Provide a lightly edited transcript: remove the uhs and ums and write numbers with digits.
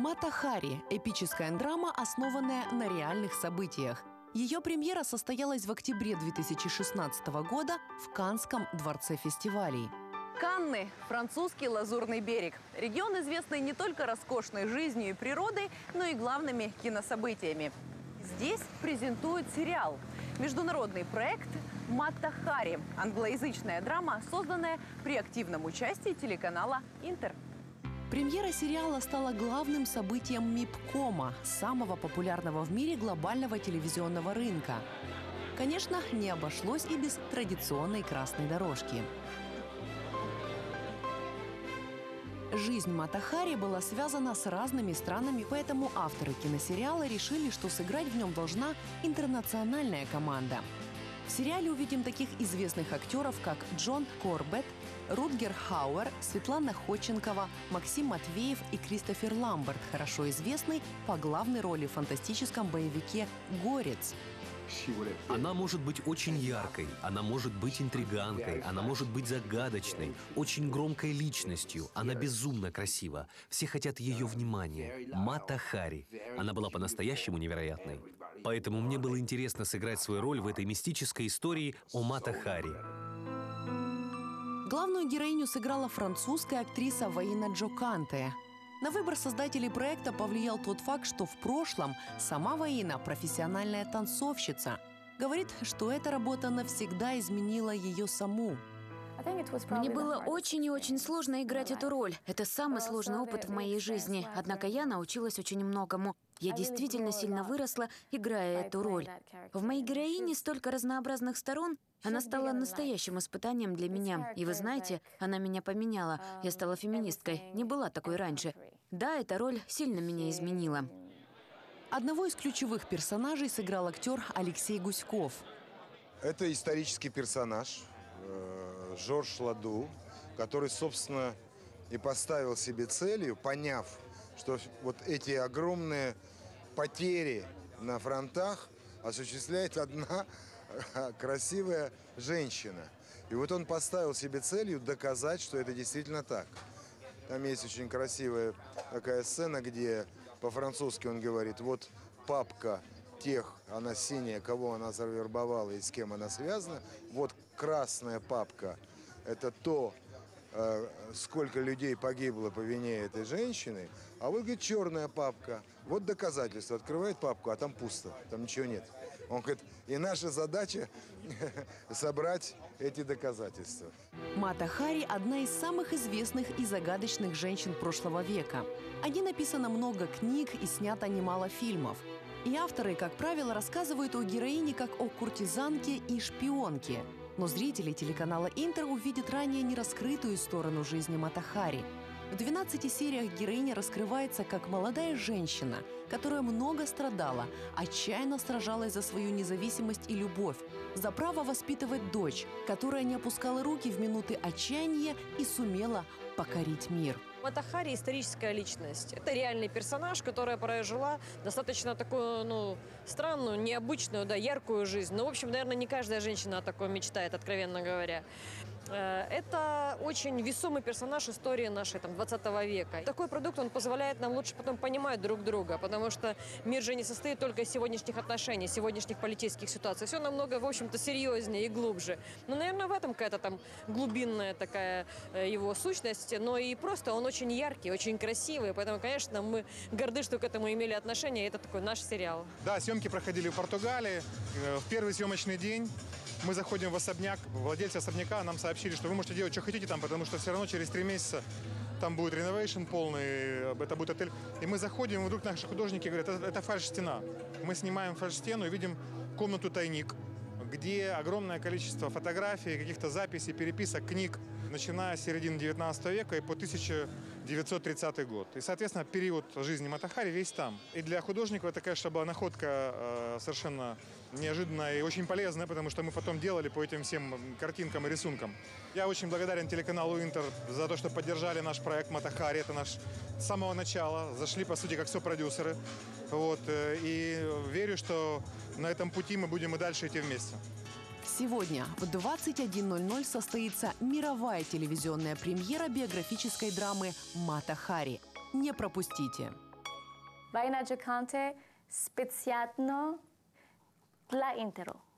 Мата Хари – эпическая драма, основанная на реальных событиях. Ее премьера состоялась в октябре 2016 года в Каннском дворце фестивалей. Канны – французский Лазурный берег. Регион, известный не только роскошной жизнью и природой, но и главными кинособытиями. Здесь презентуют сериал. Международный проект «Мата Хари» – англоязычная драма, созданная при активном участии телеканала «Интер». Премьера сериала стала главным событием МИПКОМа, самого популярного в мире глобального телевизионного рынка. Конечно, не обошлось и без традиционной красной дорожки. Жизнь Мата Хари была связана с разными странами, поэтому авторы киносериала решили, что сыграть в нем должна интернациональная команда. В сериале увидим таких известных актеров, как Джон Корбетт, Рутгер Хауэр, Светлана Ходченкова, Максим Матвеев и Кристофер Ламберт, хорошо известный по главной роли в фантастическом боевике «Горец». Она может быть очень яркой, она может быть интриганкой, она может быть загадочной, очень громкой личностью. Она безумно красива. Все хотят ее внимания. Мата Хари. Она была по-настоящему невероятной. Поэтому мне было интересно сыграть свою роль в этой мистической истории о Мата Хари. Главную героиню сыграла французская актриса Ваина Джоканте. На выбор создателей проекта повлиял тот факт, что в прошлом сама Ваина – профессиональная танцовщица. Говорит, что эта работа навсегда изменила ее саму. Мне было очень и очень сложно играть эту роль. Это самый сложный опыт в моей жизни. Однако я научилась очень многому. Я действительно сильно выросла, играя эту роль. В моей героине столько разнообразных сторон. Она стала настоящим испытанием для меня. И вы знаете, она меня поменяла. Я стала феминисткой. Не была такой раньше. Да, эта роль сильно меня изменила. Одного из ключевых персонажей сыграл актер Алексей Гуськов. Это исторический персонаж Жорж Ладу, который, собственно, и поставил себе целью, поняв, что вот эти огромные потери на фронтах осуществляет одна красивая женщина. И вот он поставил себе целью доказать, что это действительно так. Там есть очень красивая такая сцена, где по-французски он говорит: вот папка тех, она синяя, кого она завербовала и с кем она связана. Вот красная папка – это то, сколько людей погибло по вине этой женщины. А вот, говорит, черная папка. Вот доказательство. Открывает папку, а там пусто, там ничего нет. Он говорит, и наша задача собрать эти доказательства. Мата Хари – одна из самых известных и загадочных женщин прошлого века. О ней написано много книг и снято немало фильмов. И авторы, как правило, рассказывают о героине как о куртизанке и шпионке. Но зрители телеканала «Интер» увидят ранее нераскрытую сторону жизни Мата Хари. В 12 сериях героиня раскрывается как молодая женщина, которая много страдала, отчаянно сражалась за свою независимость и любовь, за право воспитывать дочь, которая не опускала руки в минуты отчаяния и сумела покорить мир. Мата Хари – историческая личность. Это реальный персонаж, которая прожила достаточно такую, странную, необычную, яркую жизнь. Но, в общем, наверное, не каждая женщина о таком мечтает, откровенно говоря. Это очень весомый персонаж истории нашей 20 века. Такой продукт, он позволяет нам лучше потом понимать друг друга, потому что мир же не состоит только из сегодняшних отношений, сегодняшних политических ситуаций. Все намного, в общем-то, серьезнее и глубже. Но, наверное, в этом какая-то глубинная такая его сущность, но и просто он очень яркий, очень красивый, поэтому, конечно, мы горды, что к этому имели отношение, и это такой наш сериал. Да, съемки проходили в Португалии. В первый съемочный день мы заходим в особняк, владельцы особняка нам сообщили, что вы можете делать, что хотите там, потому что все равно через 3 месяца там будет реновейшн полный, это будет отель. И мы заходим, и вдруг наши художники говорят, это фальш-стена. Мы снимаем фальш-стену и видим комнату-тайник, где огромное количество фотографий, каких-то записей, переписок, книг, начиная с середины 19 века и по 1930 год. И, соответственно, период жизни Мата Хари весь там. И для художников это, конечно, была находка совершенно неожиданная и очень полезная, потому что мы потом делали по этим всем картинкам и рисункам. Я очень благодарен телеканалу «Интер» за то, что поддержали наш проект Мата Хари. Это наш с самого начала. Зашли, по сути, как сопродюсеры. И верю, что на этом пути мы будем и дальше идти вместе. Сегодня в 21:00 состоится мировая телевизионная премьера биографической драмы «Мата Хари». Не пропустите! Baina Gigante специально для Интеру.